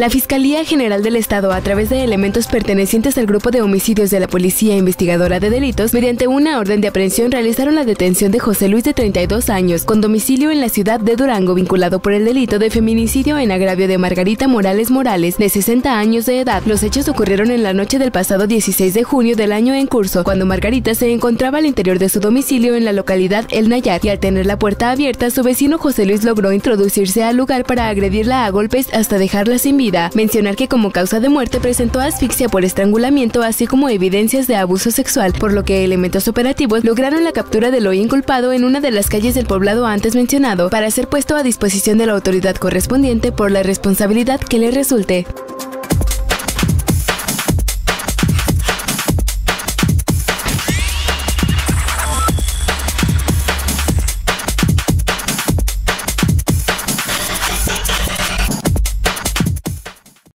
La Fiscalía General del Estado, a través de elementos pertenecientes al Grupo de Homicidios de la Policía Investigadora de Delitos, mediante una orden de aprehensión realizaron la detención de José Luis, de 32 años, con domicilio en la ciudad de Durango, vinculado por el delito de feminicidio en agravio de Margarita Morales Morales, de 60 años de edad. Los hechos ocurrieron en la noche del pasado 16 de junio del año en curso, cuando Margarita se encontraba al interior de su domicilio en la localidad El Nayar, y al tener la puerta abierta, su vecino José Luis logró introducirse al lugar para agredirla a golpes hasta dejarla sin vida. Mencionar que como causa de muerte presentó asfixia por estrangulamiento, así como evidencias de abuso sexual, por lo que elementos operativos lograron la captura del hoy inculpado en una de las calles del poblado antes mencionado, para ser puesto a disposición de la autoridad correspondiente por la responsabilidad que le resulte.